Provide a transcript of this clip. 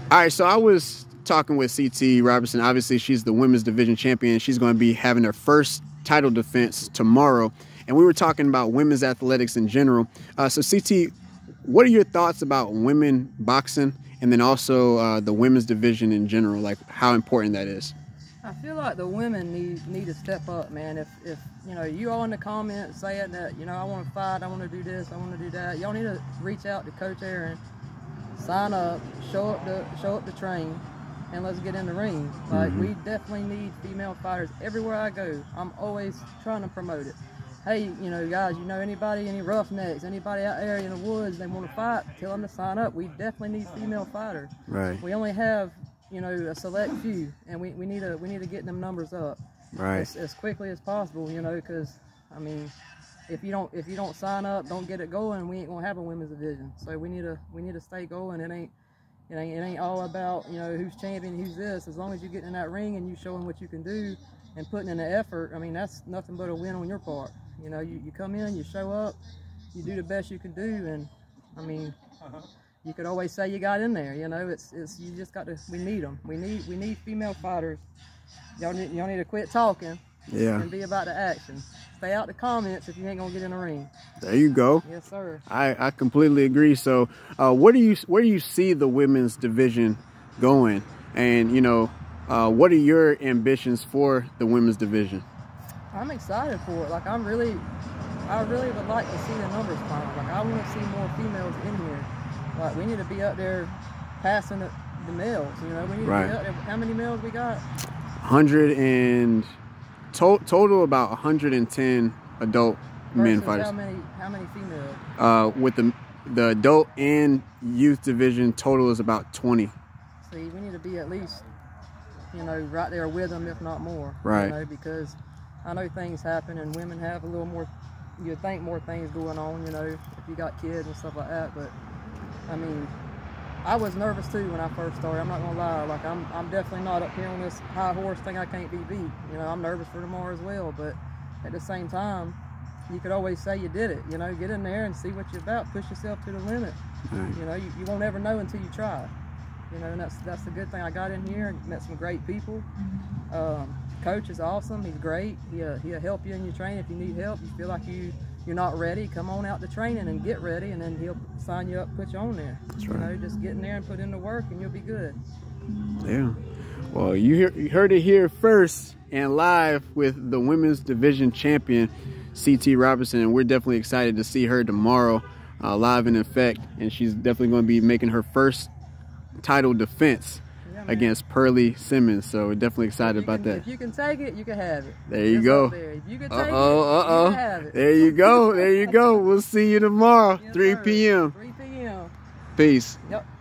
All right, so I was talking with CT Robertson. Obviously, she's the women's division champion. She's going to be having her first title defense tomorrow. And we were talking about women's athletics in general. So CT, what are your thoughts about women boxing and then also the women's division in general, like how important that is? I feel like the women need to step up, man. If you know, you all in the comments saying that, you know, I want to fight, I want to do this, I want to do that, y'all need to reach out to Coach Aaron, sign up, show up to train, and let's get in the ring. Like, we definitely need female fighters everywhere I go. I'm always trying to promote it. Hey, you know, guys, you know anybody, any roughnecks, anybody out there in the woods, they want to fight, tell them to sign up. We definitely need female fighters. Right. We only have, you know, a select few, and we need to get them numbers up, right, as quickly as possible. You know, because I mean, if you don't sign up, don't get it going, we ain't gonna have a women's division. So we need to stay going. It ain't all about, you know, who's champion, who's this. As long as you get in that ring and you showing what you can do and putting in the effort, I mean, that's nothing but a win on your part. You know, you come in, you show up, you do the best you can do, and I mean, you could always say you got in there. You know, it's you just got to. We need them. We need female fighters. Y'all need to quit talking. Yeah. And be about the action. Stay out the comments if you ain't gonna get in the ring. There you go. Yes, sir. I completely agree. So, where do you see the women's division going? And you know, what are your ambitions for the women's division? I'm excited for it. Like, I really would like to see the numbers climb. Like, I want to see more females in here. Like, we need to be up there passing the males. You know, we need to be up there. How many males we got? 100 and total about 110 adult men fighters. How many females? With the adult and youth division, total is about 20. See, we need to be at least, you know, right there with them, if not more. Right. You know, because I know things happen and women have a little more, you'd think more things going on, you know, if you got kids and stuff like that. But I mean, I was nervous too when I first started. I'm not gonna lie. Like, I'm definitely not up here on this high horse thing. I can't be beat. You know, I'm nervous for tomorrow as well. But at the same time, you could always say you did it. You know, get in there and see what you're about. Push yourself to the limit. Right. You know, you won't ever know until you try. You know, and that's the good thing. I got in here and met some great people. Coach is awesome. He's great. He'll help you in your training if you need help. You feel like you're not ready, come on out to training and get ready, and then he'll sign you up, put you on there. That's right. You know, just get in there and put in the work, and you'll be good. Yeah. Well, you heard it here first and live with the women's division champion, CT Robertson, and we're definitely excited to see her tomorrow live in effect, and she's definitely going to be making her first title defense against Pearly Simmons, so we're definitely excited about that. If you can take it, you can have it. There you go. There. If you can take it, you can have it. There you go. There you go. We'll see you tomorrow, Yes, 3 sir. p.m. 3 p.m. Peace. Yep.